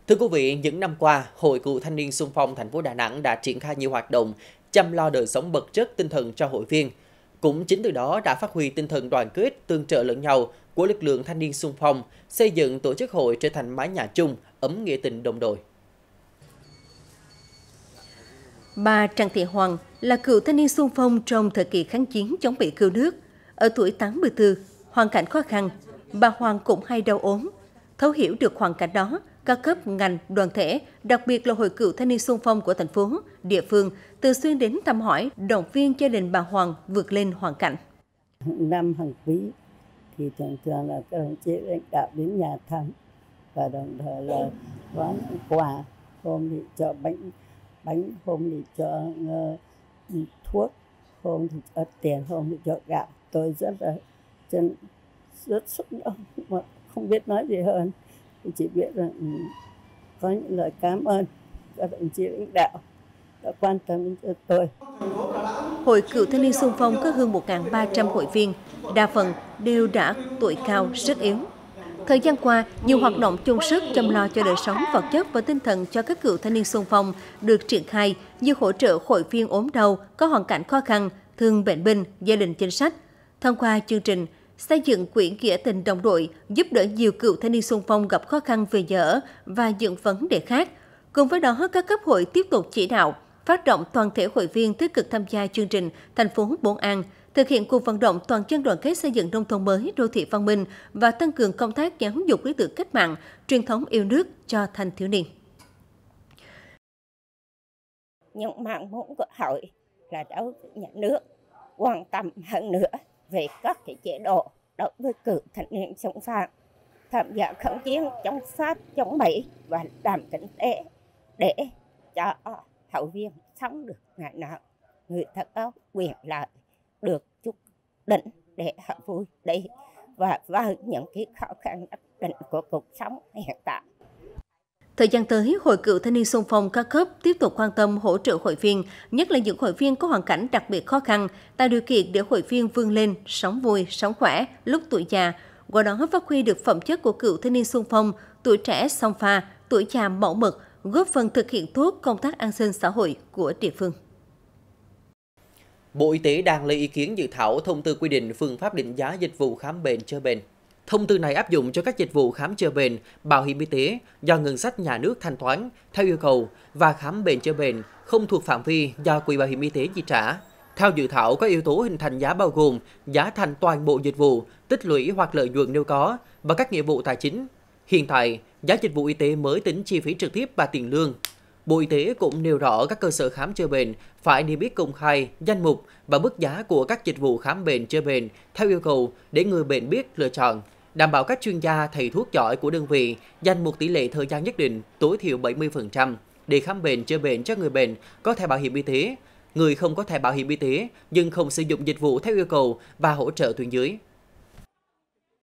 Thưa quý vị, những năm qua, Hội Cựu Thanh niên Xung phong thành phố Đà Nẵng đã triển khai nhiều hoạt động chăm lo đời sống vật chất tinh thần cho hội viên. Cũng chính từ đó đã phát huy tinh thần đoàn kết, tương trợ lẫn nhau của lực lượng thanh niên xung phong, xây dựng tổ chức hội trở thành mái nhà chung, ấm nghĩa tình đồng đội. Bà Trần Thị Hoàng là cựu thanh niên xung phong trong thời kỳ kháng chiến chống Mỹ cứu nước. Ở tuổi 84, hoàn cảnh khó khăn, bà Hoàng cũng hay đau ốm. Thấu hiểu được hoàn cảnh đó, các cấp ngành, đoàn thể, đặc biệt là Hội Cựu Thanh niên xung phong của thành phố, địa phương thường xuyên đến thăm hỏi, động viên gia đình bà Hoàng vượt lên hoàn cảnh. Năm hàng quý thì thường thường là các đồng chí lãnh đạo đến nhà thăm và đồng thời là có những quà, hôm thì cho bánh, hôm thì cho thuốc, hôm thì cho tiền, hôm thì cho gạo. Tôi rất xúc động mà không biết nói gì hơn. Tôi chỉ biết là có những lời cảm ơn các đồng chí lãnh đạo đã quan tâm đến cho tôi. Hội Cựu Thanh niên xung phong có hơn 1.300 hội viên, đa phần đều đã tuổi cao, rất yếu. Thời gian qua, nhiều hoạt động chung sức chăm lo cho đời sống vật chất và tinh thần cho các cựu thanh niên xung phong được triển khai như hỗ trợ hội viên ốm đau, có hoàn cảnh khó khăn, thương bệnh binh, gia đình chính sách. Thông qua chương trình xây dựng quỹ nghĩa tình đồng đội, giúp đỡ nhiều cựu thanh niên xung phong gặp khó khăn về nhà ở và những vấn đề khác. Cùng với đó, các cấp hội tiếp tục chỉ đạo, phát động toàn thể hội viên tích cực tham gia chương trình thành phố Bốn An, thực hiện cuộc vận động toàn dân đoàn kết xây dựng nông thôn mới, đô thị văn minh và tăng cường công tác giáo dục lý tưởng cách mạng, truyền thống yêu nước cho thanh thiếu niên. Những mong muốn của hội là đối với nhà nước quan tâm hơn nữa về các cái chế độ đối với cựu thanh niên xung phong tham gia kháng chiến chống Pháp, chống Mỹ và làm kinh tế để cho hội viên sống được ngày nào người ta có quyền lợi được chút đỉnh để họ vui đi và với những cái khó khăn nhất định của cuộc sống hiện tại. Thời gian tới, Hội Cựu Thanh niên xung phong các cấp tiếp tục quan tâm hỗ trợ hội viên, nhất là những hội viên có hoàn cảnh đặc biệt khó khăn, tạo điều kiện để hội viên vươn lên, sống vui, sống khỏe lúc tuổi già, qua đó phát huy được phẩm chất của cựu thanh niên xung phong, tuổi trẻ song pha, tuổi già mẫu mực, góp phần thực hiện tốt công tác an sinh xã hội của địa phương. Bộ Y tế đang lấy ý kiến dự thảo thông tư quy định phương pháp định giá dịch vụ khám bệnh chữa bệnh. Thông tư này áp dụng cho các dịch vụ khám chữa bệnh, bảo hiểm y tế do ngân sách nhà nước thanh toán theo yêu cầu và khám bệnh chữa bệnh không thuộc phạm vi do Quỹ Bảo hiểm y tế chi trả. Theo dự thảo, có yếu tố hình thành giá bao gồm giá thành toàn bộ dịch vụ, tích lũy hoặc lợi nhuận nếu có và các nghĩa vụ tài chính. Hiện tại, giá dịch vụ y tế mới tính chi phí trực tiếp và tiền lương. Bộ Y tế cũng nêu rõ các cơ sở khám chữa bệnh phải niêm yết công khai, danh mục và mức giá của các dịch vụ khám bệnh chữa bệnh theo yêu cầu để người bệnh biết lựa chọn, đảm bảo các chuyên gia thầy thuốc giỏi của đơn vị dành một tỷ lệ thời gian nhất định tối thiểu 70% để khám bệnh chữa bệnh cho người bệnh có thẻ bảo hiểm y tế, người không có thẻ bảo hiểm y tế nhưng không sử dụng dịch vụ theo yêu cầu và hỗ trợ tuyến dưới.